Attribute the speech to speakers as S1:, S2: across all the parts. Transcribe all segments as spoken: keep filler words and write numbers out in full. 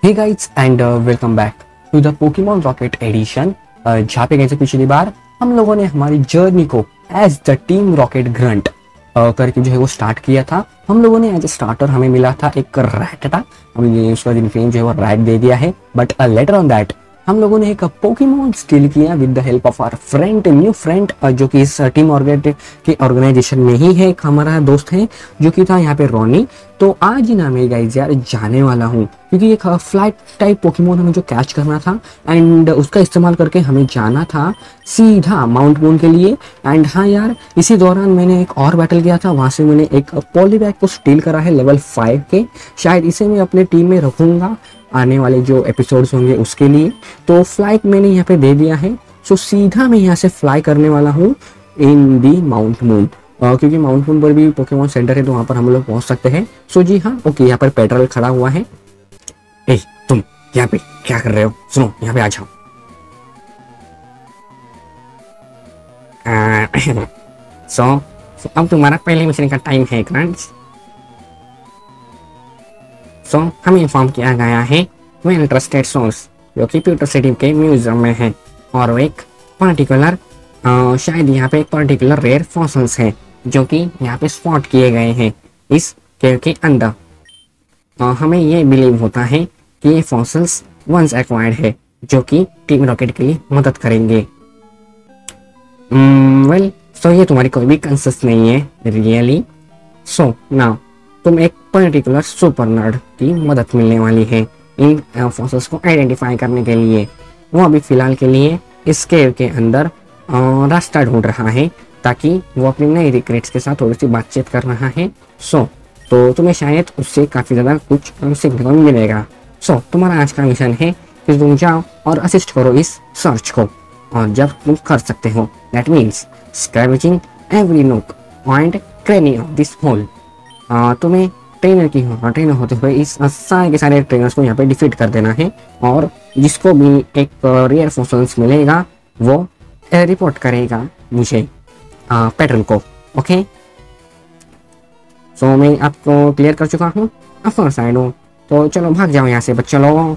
S1: Hey guys and welcome back to the Pokemon rocket edition. जहाँ पे कैसे पिछली बार हम लोगों ने हमारी जर्नी को as the team rocket grunt करके जो है वो स्टार्ट किया था। हम लोगों ने एज ए स्टार्टर हमें मिला था एक रैट था, हमने उसका निकनेम जो है वो रैट दे दिया है। बट लेटर ऑन दैट हम लोगों ने एक पोकेमॉन स्टील किया with the help of our friend new friend जो कि इस टीम ऑर्गेनाइज के ऑर्गेनाइजेशन में ही है, एक हमारा दोस्त है जो कि था यहाँ पे रोनी। तो आज ही ना मैं गाइस यार जाने वाला हूँ क्योंकि एक फ्लाइट टाइप पोकेमोन हमें जो कैच करना था एंड उसका इस्तेमाल करके हमें जाना था सीधा माउंट मून के लिए। एंड हाँ यार, इसी दौरान मैंने एक और बैटल किया था, वहां से मैंने एक पॉलीबैग को स्टील करा है लेवल फाइव के। शायद इसे मैं अपने टीम में रखूंगा आने वाले जो एपिसोड्स होंगे उसके लिए। तो फ्लाइट मैंने यहाँ पे दे दिया है, सो सीधा मैं यहाँ से फ्लाई करने वाला हूँ इन दी माउंट मून, क्योंकि माउंट मून पर भी पोकेमॉन सेंटर है तो वहां पर हम लोग पहुंच सकते हैं। सो जी हाँ, ओके, यहाँ पर पेट्रोल खड़ा हुआ है। ए तुम यहाँ पे क्या कर रहे हो? सुनो, यहाँ पे आ जाओ। सो so, अब तुम्हारा पहले मिशन का टाइम है ग्रांट्स। सो so, हमें इन्फॉर्म किया गया है वेल ट्रस्टेड सोर्स जो कि प्यूटर सिटी के म्यूजियम में है, और वो एक पर्टिकुलर शायद यहाँ पे एक पर्टिकुलर रेयर फॉसिल्स है जो कि यहाँ पे स्पॉट किए गए हैं इस केव के अंदर। uh, हमें ये बिलीव होता है कि ये फॉसिल्स वंस एक्वायर्ड है जो कि टीम रॉकेट के लिए मदद करेंगे। वेल सो ये तुम्हारी कोई भी कंसेस नहीं है रियली। सो नाउ तुम एक पर्टिकुलर सुपर नर्ड की मदद मिलने वाली है इन फॉसिल्स को आइडेंटिफाई करने के लिए। वो अभी फिलहाल के लिए इस केव के अंदर रास्ता ढूंढ रहा है ताकि वो अपनी नई रिक्रेट्स के साथ थोड़ी सी बातचीत कर रहा है। सो so, तो तुम्हें शायद उससे काफ़ी ज़्यादा कुछ सीखने को मिलेगा। सो so, तुम्हारा आज का मिशन है कि तुम जाओ और असिस्ट करो इस सर्च को, और जब तुम कर सकते हो that means scavenging every nook and cranny of this hole. तुम्हें ट्रेनर की ट्रेनर होते हुए इस सारे के सारे ट्रेनर्स को यहाँ पे डिफीट कर देना है, और जिसको भी एक रेयर फॉसिल्स मिलेगा वो रिपोर्ट करेगा मुझे पेट्रोल को। ओके, सो मैं आपको क्लियर कर चुका हूँ ऑफकोर्स आई नो। तो चलो भाग जाओ यहाँ से बच्चे लोग।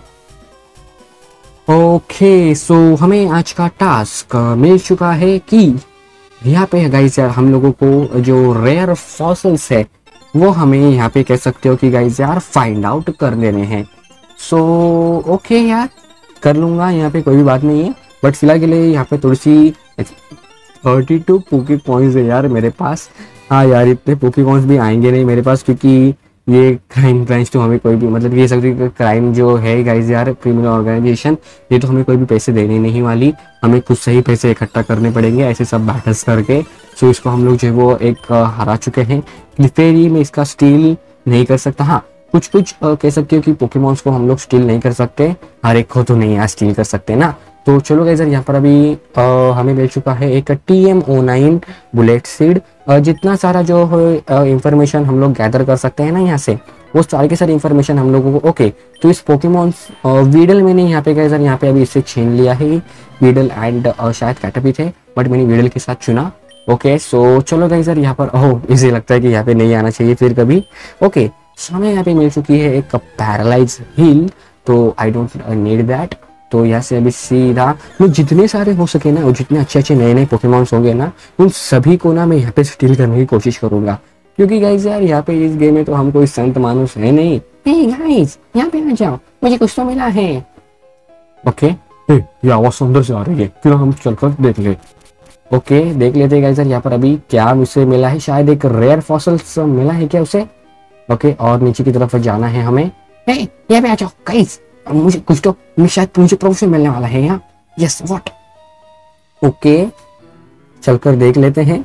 S1: ओके, सो हमें आज का टास्क मिल चुका है कि यहाँ पे गाइस यार हम लोगों को जो रेयर फॉसिल्स है वो हमें यहाँ पे कह सकते हो कि गाइस यार फाइंड आउट कर देने हैं। सो ओके यार, कर लूँगा, यहाँ पे कोई भी बात नहीं है। बट फिलहाल के लिए यहाँ पे थोड़ी सी थर्टी टू पोके कॉइन्स है यार मेरे पास। हाँ यार, इतने पोके कॉइन्स भी आएंगे नहीं मेरे पास क्योंकि ये क्राइम ब्रांच तो हमें कोई भी मतलब ये सकती क्राइम जो है गाइस यार क्रिमिनल ऑर्गेनाइजेशन, ये तो हमें कोई भी पैसे देने नहीं वाली, हमें कुछ सही पैसे इकट्ठा करने पड़ेंगे ऐसे सब बैटल्स करके। सो इसको हम लोग जो है वो एक हरा चुके हैं। लिफेरी में इसका स्टील नहीं कर सकता। हाँ, कुछ कुछ कह सकते हो कि पोकेमॉन्स को हम लोग स्टील नहीं कर सकते, हर एक को तो नहीं यार स्टील कर सकते ना। तो चलो गाइस यहाँ पर अभी आ, हमें मिल चुका है एक T M O nine bullet seed. जितना सारा जो इंफॉर्मेशन हम लोग गैदर कर सकते हैं ना यहाँ से, वो सारी की सारी इंफॉर्मेशन हम लोगों को। ओके, तो इस पोकेमॉन्स वीडल मैंने यहाँ पे गाइस यहाँ पे अभी इससे छीन लिया है। वीडल एंड शायद कैटरपी थे बट मैंने वीडल के साथ चुना। ओके, सो चलो गाइस यहाँ पर ओह इसे लगता है कि यहाँ पे नहीं आना चाहिए फिर कभी। ओके, सो हमें यहाँ पे मिल चुकी है एक पैरालाइज हील, तो आई डोंट नीड दैट। तो यहाँ से अभी सीधा मैं जितने सारे हो सके ना और जितने अच्छे अच्छे नए नए पोकेमॉन्स होंगे ना उन सभी को ना मैं यहाँ पे स्टील करने की कोशिश करूंगा, क्योंकि गाइस यार यहाँ पे इस गेम में तो हम कोई संत मानुस है नहीं। हे गाइस यहाँ पे आ जाओ, मुझे कुछ तो मिला है। ओके, ये आवाज सुंदर से आ रही है, क्यों हम चलकर देख ले। ओके, देख लेते गाइस यार यहाँ पर अभी क्या उसे मिला है, शायद एक रेयर फॉसिल्स मिला है क्या उसे। ओके, और नीचे की तरफ जाना है हमें। हे यहाँ पे आ जाओ गाइस, मुझे कुछ तो मैं शायद मुझे प्रमोशन मिलने वाला है यहाँ। Yes what. ओके, चलकर देख लेते हैं।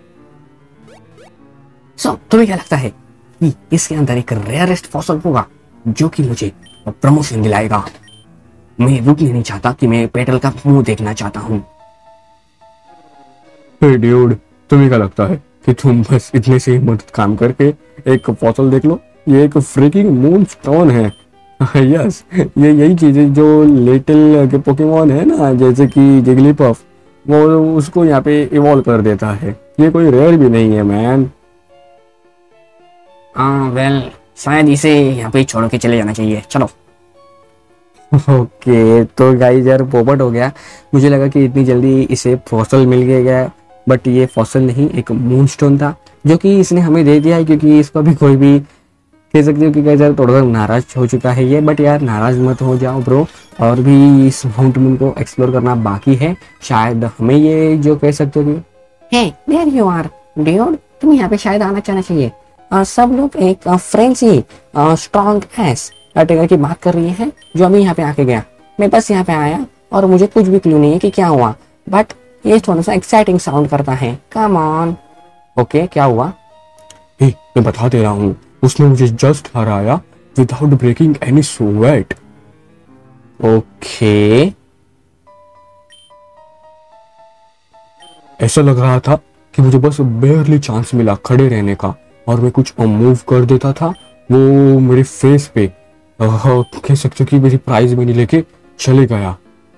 S1: सो so, तुम्हें क्या लगता है कि इसके अंदर एक रेयरेस्ट फॉसिल होगा जो कि मुझे प्रमोशन दिलाएगा? मैं रुकने नहीं चाहता कि मैं पेट्रोल का मुंह देखना चाहता हूँ।
S2: हे ड्यूड, तुम्हें क्या लगता है कि तुम बस इतने से मदद काम करके एक फॉसिल देख लो? ये एक फ्रीकिंग मून स्टोन है। यस, ये यही चीजें जो लिटिल के पोकेमॉन है ना, जैसे कि जिगलीपफ, वो उसको यहाँ पे इवॉल्व कर देता है। ये कोई रेयर भी नहीं है मैन।
S1: हाँ वेल, शायद इसे यहाँ पे छोड़ के चले जाना चाहिए। चलो ओके तो गाइस यार पोपट हो गया। मुझे लगा कि इतनी जल्दी इसे फॉसल मिल गया, बट ये फॉसल नहीं, एक मूनस्टोन था जो कि इसने हमें दे दिया है, क्योंकि इसको भी कोई भी कह सकते हो कि गाइस यार थोड़ा सा नाराज हो चुका है ये। बट यार नाराज मत हो जाओ ब्रो, और भी इस माउंट मून को एक्सप्लोर करना बाकी है। शायद हमें ये जो कह सकते हो कि hey there you are dude, तुम यहाँ पे शायद आना चाहना चाहिए। आ, सब लोग एक फ्रेंच ही स्ट्रॉन्ग एस अटेकर की बात कर रही है जो अभी यहाँ पे आके गया। मैं बस यहाँ पे आया और मुझे कुछ भी क्लू नहीं है कि क्या हुआ, बट ये थोड़ा सा एक्साइटिंग साउंड करता है। Come on. ओके क्या हुआ?
S2: हे, मैं बता दे रहा हूँ, उसने मुझे जस्ट हराया without breaking any sweat.
S1: Okay
S2: ऐसा लग रहा था कि मुझे बस बेयरली चांस मिला खड़े रहने का, और मैं कुछ मूव कर देता था, वो मेरे फेस पे आह, कह सकते हो कि मेरी प्राइज में नहीं लेके चले गया।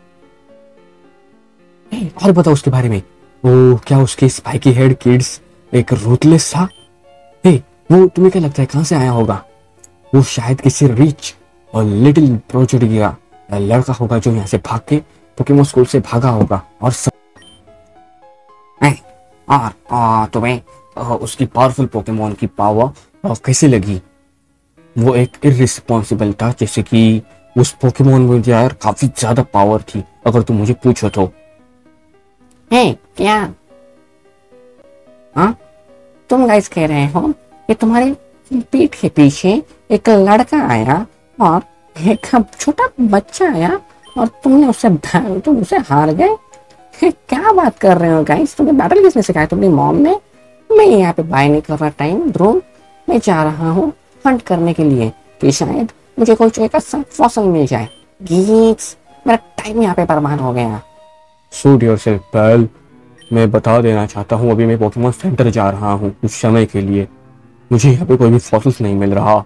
S1: ए, और बताओ उसके बारे में।
S2: ओ क्या उसके स्पाइकी हेड किड्स एक रूथलेस था?
S1: ए, वो तुम्हें क्या लगता है कहाँ से आया होगा?
S2: वो शायद किसी रिच और लिटिल प्रोजेक्ट का लड़का होगा जो यहाँ से भाग के पोकेमोन स्कूल से भागा होगा। और सब
S1: ए, और आ, तुम्हें आ, उसकी पावरफुल पोकेमोन की पावर कैसी लगी?
S2: वो एक इररिस्पॉन्सिबल था, जैसे कि उस पोकेमोन में यार काफी ज्यादा पावर थी अगर तुम मुझे पूछो तो।
S1: हे क्या हाँ तुम गाइस कह रहे हो कि तुम्हारी पीठ के पीछे एक लड़का आया और एक छोटा बच्चा आया और तुमने उससे तुम उसे हार गए? क्या बात कर रहे हो गाइस? तुम्हें बैटल किसने सिखाया? तुम्हारी मॉम ने? मैं यहाँ पे बाय नहीं कर रहा टाइम ब्रो, मैं जा रहा हूँ हंट करने के लिए कि शायद मुझे कोई चोई का फॉसल मिल जाए। गीक्स, मेरा टाइम यहाँ पे बर्बाद हो गया।
S2: सूट योरसेल्फ पैल, मैं बता देना चाहता हूँ अभी मैं पोकेमोन सेंटर जा रहा हूँ कुछ समय के लिए, मुझे यहाँ पे कोई भी फॉसिल्स नहीं मिल रहा।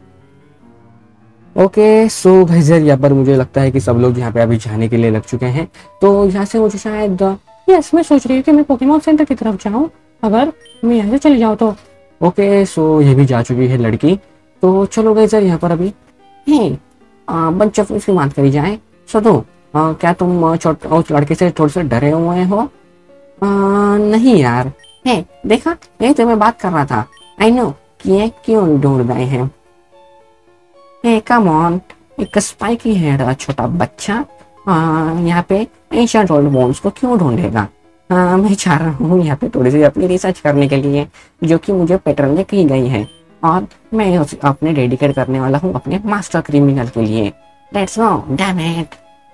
S1: ओके सो गाइस यार यहाँ पर मुझे लगता है कि सब लोग यहाँ पे अभी जाने के लिए लग चुके हैं, तो यहाँ से मुझे शायद यस मैं सोच रही हूँ कि मैं पोकेमोन सेंटर की तरफ जाऊँ अगर मैं यहाँ से चले जाऊँ तो। ओके सो ये भी जा चुकी है लड़की, तो चलो गाइस यार यहाँ पर अभी हे बंच ऑफ इसकी बात करी जाए। सो तो आ, क्या तुम छोटे उस लड़के से थोड़े से डरे हुए हो? आ, नहीं यार, हे देखा यही तो मैं बात कर रहा था। आई नो कि ये क्यों ढूंढ रहे हैं। हे कम ऑन, एक स्पाइकी हेड छोटा बच्चा यहाँ पे एंशिएंट ओल्ड बोन्स को क्यों ढूंढेगा? आ, मैं चाह रहा हूँ यहाँ पे थोड़ी सी अपनी रिसर्च करने के लिए जो कि मुझे पैटर्न में की गई है, और मैं अपने डेडिकेट करने वाला हूँ अपने मास्टर क्रिमिनल के लिए। Let's go, damn it.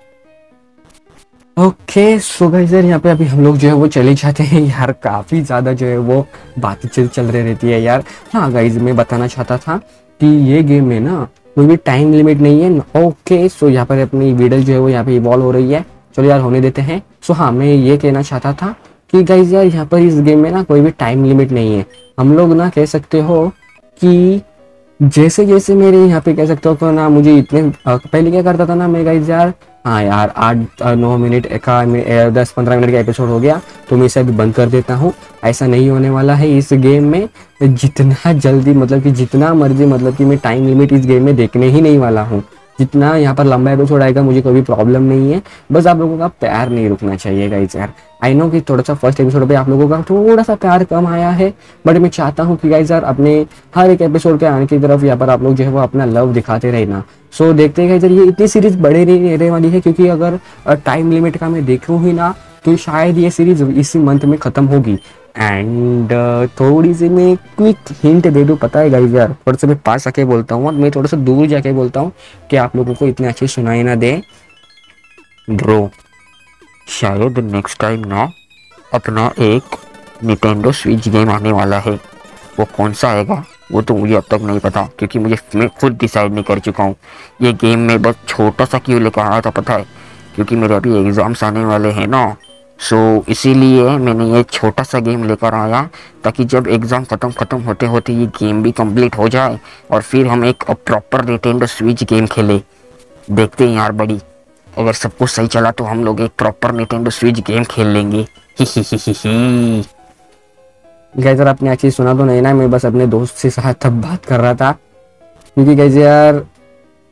S1: Okay so guys यार यहाँ पे अभी हम लोग जो है वो चले जाते हैं यार, काफी ज्यादा जो है वो बातचीत चल रही रहती है यार। हाँ गाइस मैं बताना चाहता था कि ये गेम में ना कोई भी टाइम लिमिट नहीं है। ओके सो यहाँ पर अपनी वीडल जो है वो यहाँ पे इवॉल्व हो रही है, चलो यार होने देते हैं। सो हाँ मैं ये कहना चाहता था कि गाइस यार यहाँ पर इस गेम में ना कोई भी टाइम लिमिट नहीं है। हम लोग ना कह सकते हो कि जैसे जैसे मेरे यहाँ पे कह सकते हो ना, मुझे इतने पहले क्या करता था ना मैं गाइस यार, हाँ यार आठ नौ मिनट का दस पंद्रह मिनट का एपिसोड हो गया तो मैं इसे अभी बंद कर देता हूँ। ऐसा नहीं होने वाला है इस गेम में, जितना जल्दी मतलब कि जितना मर्जी मतलब कि मैं टाइम लिमिट इस गेम में देखने ही नहीं वाला हूँ। जितना यहाँ पर लंबा एपिसोड आएगा मुझे कोई भी प्रॉब्लम नहीं है, बस आप लोगों का प्यार नहीं रुकना चाहिए गाइस यार। आई नो कि थोड़ा सा फर्स्ट एपिसोड पे आप लोगों का थोड़ा सा प्यार कम आया है, बट मैं चाहता हूँ कि गाइस यार अपने हर एक एपिसोड के आने की तरफ यहाँ पर आप लोग जो है वो अपना लव दिखाते रहना। सो so, देखते हैं गाइस यार ये इतनी सीरीज बड़े नहीं रहने वाली है, क्योंकि अगर टाइम लिमिट का मैं देखूँ ही ना तो शायद ये सीरीज इसी मंथ में खत्म होगी। एंड uh, थोड़ी सी मैं क्विक हिंट दे दूँ, पता है गाइस यार थोड़ा सा मैं पास आके बोलता हूँ और मैं थोड़ा सा दूर जाके बोलता हूँ कि आप लोगों को इतने अच्छे सुनाई ना दे। ब्रो शायद नेक्स्ट टाइम ना अपना एक निटेंडो स्विच गेम आने वाला है, वो कौन सा आएगा वो तो मुझे अब तक नहीं पता, क्योंकि मुझे मैं खुद डिसाइड नहीं कर चुका हूँ। ये गेम में बस छोटा सा क्यों लेकर आया था पता है, क्योंकि मेरे अभी एग्ज़ाम्स आने वाले हैं ना, सो so, इसीलिए मैंने ये छोटा सा गेम लेकर आया ताकि जब एग्ज़ाम ख़त्म ख़त्म होते होते ये गेम भी कंप्लीट हो जाए और फिर हम एक प्रॉपर निटेंडो स्विच गेम खेले। देखते हैं यार बड़ी, अगर सब कुछ सही चला तो हम लोग एक प्रॉपर निटेंडो स्विच गेम खेल लेंगे। ही ही ही ही ही। गाइस यार आपने अच्छी सुना तो नहीं ना, मैं बस अपने दोस्त से साथ तब बात कर रहा था, क्योंकि गाइस यार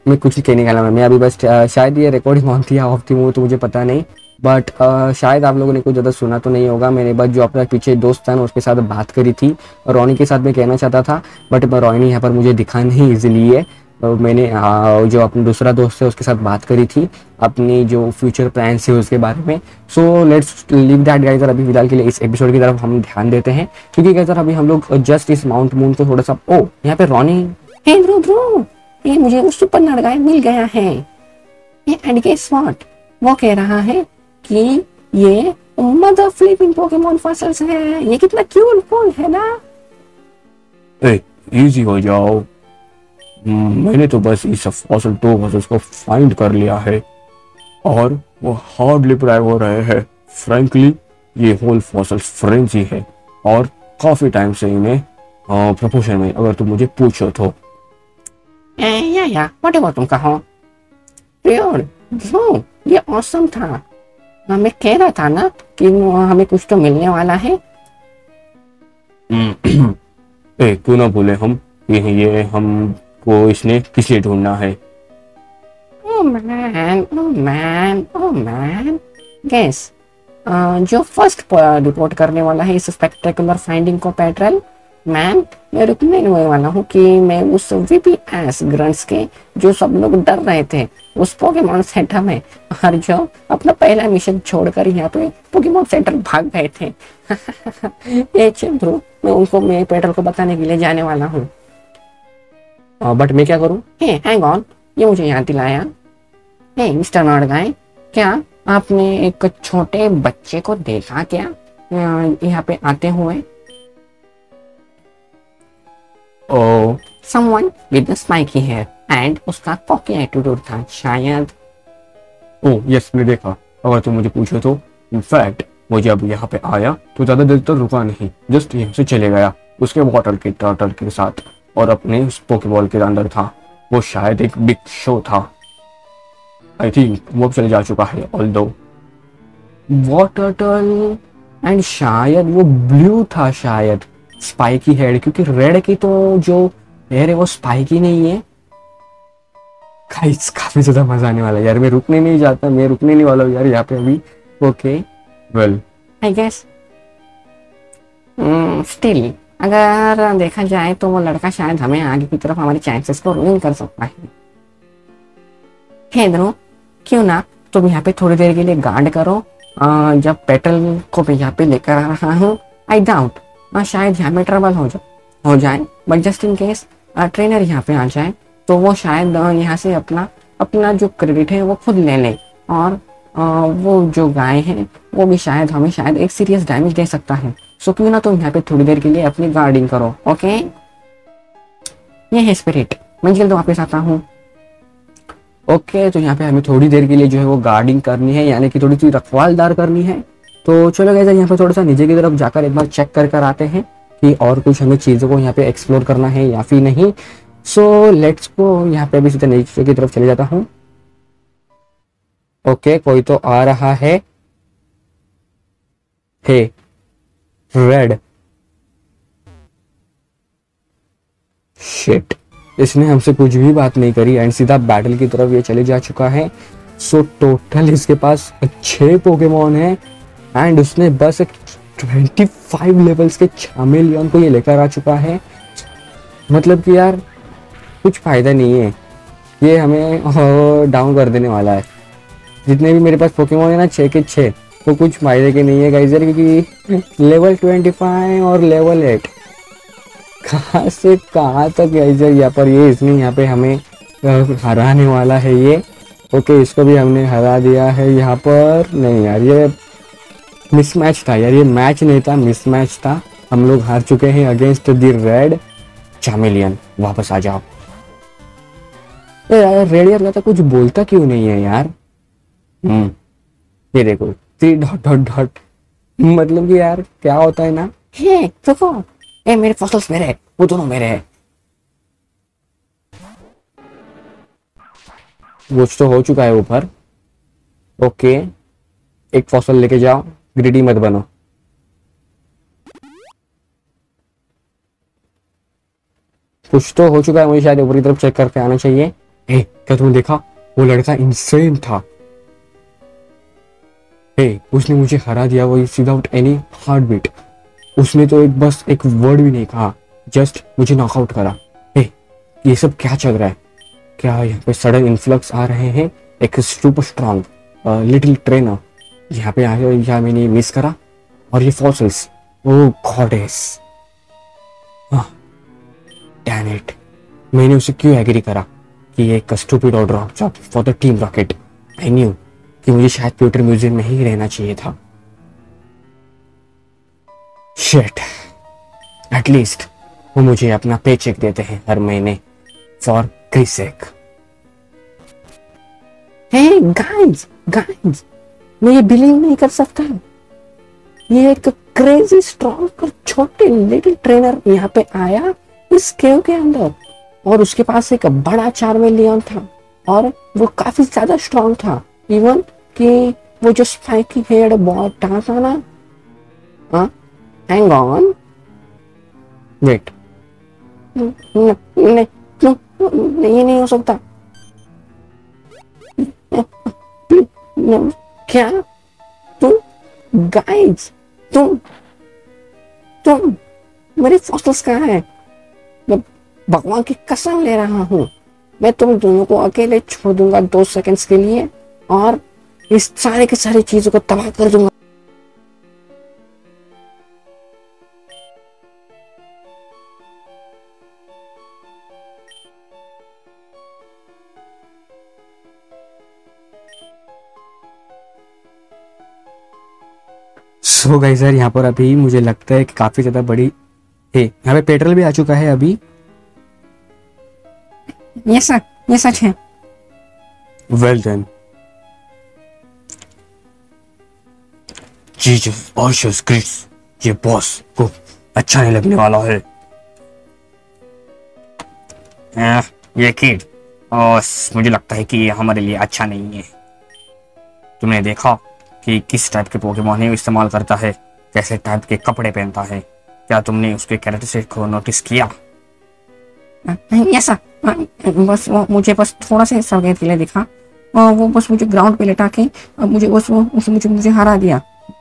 S1: मैं कुछ कहने वाला मैं मैं अभी बस अ, शायद ये रिकॉर्डिंग ऑन थी या ऑफ थी वो तो मुझे पता नहीं, बट शायद आप लोगों ने कुछ ज़्यादा सुना तो नहीं होगा। मैंने बस जो अपना पीछे दोस्त था ना उसके साथ बात करी थी, और रॉनी के साथ मैं कहना चाहता था, बट रॉनी यहाँ पर मुझे दिखा नहीं इजीलिए। तो मैंने अ, जो अपना दूसरा दोस्त है उसके साथ बात करी थी अपनी जो फ्यूचर प्लान्स है उसके बारे में। So let's leave that guys, अभी फिलहाल के लिए इस एपिसोड की तरफ हम ध्यान देते हैं, क्योंकि गाइस अभी हम लोग जस्ट इस माउंट मून को थोड़ा सा, ओ यहाँ पे रॉनी, हे ध्रुव ध्रुव, ये मुझे वो सुपर नडगाय मिल गया है। ये एंड गेस व्हाट, वो कह रहा है कि ये मदर फ्लिपिंग पोकेमोन फॉसिल्स है। ये कितना क्यूट फोन है ना।
S2: ए इजी हो जाओ, हम्म, मैंने तो बस इस फॉसिल टू फॉसिल्स को फाइंड कर लिया है और वो हार्डली प्राय हो रहे हैं। फ्रैंकली ये होल फॉसिल्स फ्रेंड्स ही है और काफी टाइम से इन्हें प्रपोजल में, अगर तुम मुझे पूछो तो।
S1: ए, या या व्हाटएवर तुम कहो। प्योर ध्रुव, ये ऑसम था। हाँ, मैं कह रहा था ना कि हमें कुछ तो मिलने वाला है।
S2: ए क्यों ना बोले हम ये ये हमको इसने किस लिए ढूंढना है।
S1: Oh man, oh man, oh man, guess जो फर्स्ट रिपोर्ट करने वाला है इस स्पेक्टेकुलर फाइंडिंग को पेट्रोल मैन, मैं रुकने नहीं वाला हूँ कि मैं उस वीपीएस ग्रंट्स के जो सब लोग डर रहे थे उस पोकेमॉन सेंटर में, और जो अपना पहला मिशन छोड़कर यहाँ पे पोकेमॉन सेंटर भाग गए थे। ये ध्रुव, मैं उनको मैं पेट्रोल को बताने के लिए जाने वाला हूँ। बट मैं क्या करूँ? हे हैंग ऑन, ये मुझे याद दिलाया। हे मिस्टर नॉर्डगाय, क्या आपने एक छोटे बच्चे को देखा क्या यहाँ पे आते हुए?
S2: ओ
S1: Someone with the spiky hair and उसका cocky attitude था शायद।
S2: ओ यस मैं देखा, अगर तुम मुझे पूछो तो। इनफैक्ट वो जब यहाँ पे आया तो ज्यादा देर तक रुका नहीं, जस्ट यहाँ से चले गया उसके वाटर के टर्टल के साथ और अपने उस पोकेबॉल के अंदर था। वो शायद एक बिग शो था। आई थिंक वो अब चले जा चुका है। ऑल्दो वाटर टर्टल एंड शायद वो ब्लू था, शायद स्पाइकी हेड, क्योंकि रेड की तो जो हेयर है वो स्पाइकी नहीं है। गाइस काफी ज्यादा मजा आने वाला है यार, मैं रुकने नहीं जाता, मैं रुकने नहीं वाला हूँ यार यहाँ पे अभी। Okay well
S1: I guess still अगर देखा जाए तो वो लड़का शायद हमें आगे की तरफ हमारे चांसेस को रूइन कर सकता है। हे ध्रुव, क्यों ना तुम यहाँ पे थोड़ी देर के लिए गार्ड करो। आ, जब पेट्रोल को मैं यहाँ पे लेकर आ रहा हूँ, आई डाउट शायद यहाँ में ट्रबल हो जाए हो जाए but just in case trainer यहाँ पे आ जाए तो वो शायद यहाँ से अपना अपना जो क्रेडिट है वो खुद ले ले, और आ, वो जो गाय है वो भी शायद हमें शायद एक सीरियस डैमेज दे सकता है। सो क्यों ना तुम यहाँ पे थोड़ी देर के लिए अपनी गार्डिंग करो। ओके, ये है स्पिरिट, मैं जल्द वापस आता हूँ। ओके, तो यहाँ पे हमें थोड़ी देर के लिए जो है वो गार्डिंग करनी है, यानी कि थोड़ी सी रखवालदार करनी है। तो चलो गाइस यहाँ पे थोड़ा सा नीचे की तरफ जाकर एक बार चेक कर कर आते हैं कि और कुछ हमें चीज़ों को यहाँ पे एक्सप्लोर करना है या फिर नहीं। सो लेट्स गो, यहाँ पे अभी सीधा नीचे की तरफ चले जाता हूँ। ओके, कोई तो आ रहा है। हे रेड, शिट, इसने हमसे कुछ भी बात नहीं करी एंड सीधा बैटल की तरफ ये चले जा चुका है। सो टोटल इसके पास छह पोकेमॉन है एंड उसने बस एक पच्चीस लेवल्स के चामेलियन को ये लेकर आ चुका है। मतलब कि यार कुछ फायदा नहीं है, ये हमें डाउन कर देने वाला है। जितने भी मेरे पास पोकेमॉन है ना, छः के छः, वो कुछ फायदे के नहीं है गाइस, क्योंकि लेवल पच्चीस और लेवल एट कहाँ से कहाँ तक गाइस यहाँ पर ये इसने यहाँ पे हमें हराने वाला है ये। ओके, इसको भी हमने हरा दिया है यहाँ पर। नहीं यार, ये मिसमैच था यार, ये मैच नहीं था, मिसमैच था। हम लोग हार चुके हैं अगेंस्ट द रेड चामेलियन। वापस आ जाओ। यार रेड यार तो कुछ बोलता क्यों नहीं है यार। हम्म ये देखो थ्री डॉट डॉट डॉट, मतलब कि यार क्या होता है ना। हे देखो, ए मेरे फॉसिल्स मेरे है, वो दोनों मेरे है। कुछ तो हो चुका है ऊपर। ओके, एक फॉसल लेके जाओ, ग्रीडी मत बनो। कुछ तो हो चुका है, मुझे शायद ऊपर की तरफ चेक करके आना चाहिए।
S2: ए, क्या तुमने देखा? वो लड़का इंसेन था। ए, उसने मुझे हरा दिया, वो विदाउट एनी हार्ट बीट। उसने तो एक बस एक वर्ड भी नहीं कहा, जस्ट मुझे नॉकआउट करा। ए, ये सब क्या चल रहा है? क्या यहाँ पे सडन इन्फ्लक्स आ रहे हैं? एक सुपर स्ट्रॉन्ग लिटिल ट्रेनर यहाँ पे आया, यहाँ मैंने मिस करा। और ये fossils, oh goddess, damn it, मैंने उसे क्यों एग्री करा कि ये एक स्टूपिड और drop job for the team rocket. I knew कि मुझे शायद प्यूटर म्यूजियम में ही रहना चाहिए था। शिट, एटलीस्ट वो मुझे अपना पे चेक देते हैं हर महीने, फॉर क्रिस सेक।
S1: हे गाइस गाइस, मैं ये बिलीव नहीं कर सकता, ये एक क्रेजी स्ट्रॉन्ग और छोटे लिटिल ट्रेनर यहाँ पे आया इस केव के अंदर, और उसके पास एक बड़ा चार्मेलियन था और वो काफी ज्यादा स्ट्रॉन्ग था। इवन कि वो जो स्पाइकी हेड बहुत था ना, हाँ, हैंग ऑन,
S2: वेट,
S1: नहीं, ये नहीं हो सकता। क्या तुम गाइस, तुम तुम मेरे फॉसिल्स कहाँ है? मैं भगवान की कसम ले रहा हूँ, मैं तुम दोनों को अकेले छोड़ दूंगा दो सेकंड्स के लिए और इस सारे के सारी चीजों को तबाह कर दूंगा।
S2: सो गाइस यार, यहाँ पर अभी मुझे लगता है कि काफी ज्यादा बड़ी है, यहाँ पे पेट्रोल भी आ चुका है अभी।
S1: ये सच, ये सच है।
S2: वेल देन, जीसस ऑशस क्रिस, ये बॉस को अच्छा नहीं लगने वाला है।
S3: आ, ये किड, और मुझे लगता है कि ये हमारे लिए अच्छा नहीं है। तुमने देखा कि किस टाइप के पोकेमॉन है इस्तेमाल करता है, कैसे टाइप के कपड़े पहनता है? क्या तुमने उसके कैरेक्टरिस्टिक को नोटिस किया?
S1: ऐसा बस वो मुझे बस थोड़ा सा संकेत के लिए दिखा, और वो बस मुझे ग्राउंड पे लेटा के मुझे बस वो उस मुझे मुझे हरा दिया।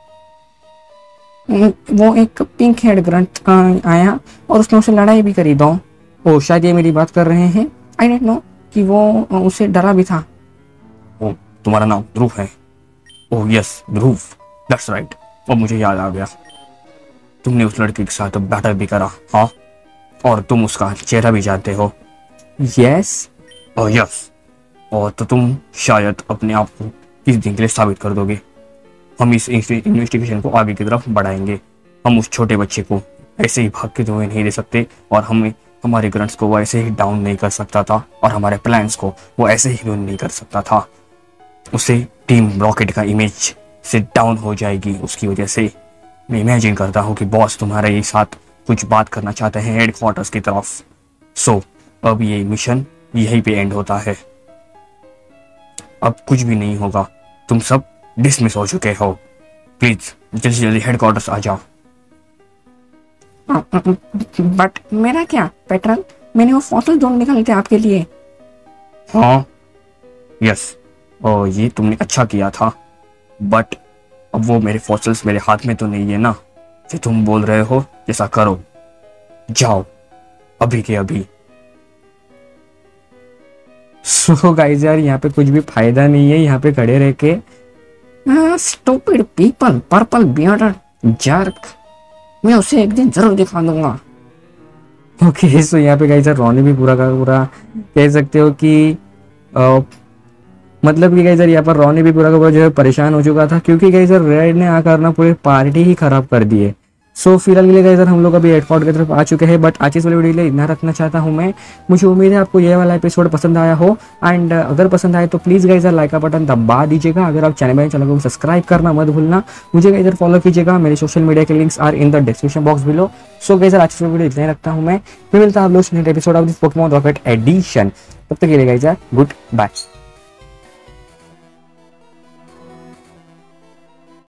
S1: वो एक पिंक हेड ग्रंट आया और उसने उसे लड़ाई भी करी दो। ओ, शायद ये मेरी बात कर रहे हैं। आई डोंट नो कि वो उसे डरा भी था।
S3: ओ, तुम्हारा नाम ध्रुव है? Oh yes, Dhruv, that's right. अब मुझे याद आ गया, तुमने उस लड़के के साथ बैटल भी करा, हाँ? और तुम उसका चेहरा भी जानते हो।
S1: यस,
S3: ओह यस, और तो तुम शायद अपने आप को किस दिन के लिए साबित कर दोगे। हम इस इन्वेस्टिगेशन को आगे की तरफ बढ़ाएंगे। हम उस छोटे बच्चे को ऐसे ही भाग के हुए नहीं दे सकते, और हमें हमारे ग्रंट्स को वो ऐसे ही डाउन नहीं कर सकता था, और हमारे प्लान्स को वो ऐसे ही रुइन नहीं कर सकता था। उसे टीम रॉकेट का इमेज से डाउन हो जाएगी उसकी वजह से। मैं इमेजिन करता हूँ कि बॉस तुम्हारे साथ कुछ बात करना चाहते हैं हेडक्वार्टर्स की तरफ। सो अब ये मिशन यहीं पे एंड होता है। अब कुछ भी नहीं होगा, तुम सब डिसमिस हो चुके हो। प्लीज जल्दी जल्दी हेडक्वार्टर्स आ जाओ।
S1: बट मेरा क्या पेट्रोल, मैंने वो फॉसिल ढूंढ निकाले थे आपके लिए।
S3: हाँ यस, और ये तुमने अच्छा किया था, बट अब वो मेरे फॉसिल्स मेरे हाथ में तो नहीं है ना। जो तुम बोल रहे हो जैसा करो, जाओ अभी के अभी।
S2: सो गाइस यार, यहाँ पे कुछ भी फायदा नहीं है यहाँ पे खड़े रह के।
S1: Stupid people, purple beard jerk, मैं उसे एक दिन जरूर दिखा दूंगा।
S2: ओके, सो यहाँ पे गाइस यार रोनी भी पूरा का पूरा कह सकते हो कि आ, मतलब कि गाइस यार यहाँ पर रोनी भी पूरा का पूरा जो है परेशान हो चुका था, क्योंकि गाइस यार रेड ने आकर ना पूरी पार्टी ही खराब कर दी है। सो फिलहाल के लिए गाइस यार हम लोग अभी हेडक्वार्टर की तरफ आ चुके हैं, बट आज इस वाली वीडियो के लिए इतना रखना चाहता हूँ मैं। मुझे उम्मीद है आपको ये वाला एपिसोड पसंद आया हो, एंड अगर पसंद आए तो प्लीज गाइस यार लाइक का बटन दबा दीजिएगा। अगर आप चैनल में चैनल को सब्सक्राइब करना मत भूलना। मुझे गाइस यार फॉलो कीजिएगा, मेरे सोशल मीडिया के links are in the description box below. So guys यार आज इस वीडियो इतना ही रखता हूँ मैं, फिर मिलता है आप लोग next episode of this Pokemon rocket edition. तब तक के लिए गाइस यार गुड बाय।